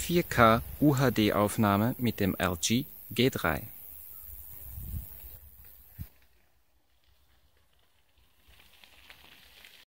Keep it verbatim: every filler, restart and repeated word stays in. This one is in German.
vier K U H D-Aufnahme mit dem L G G drei.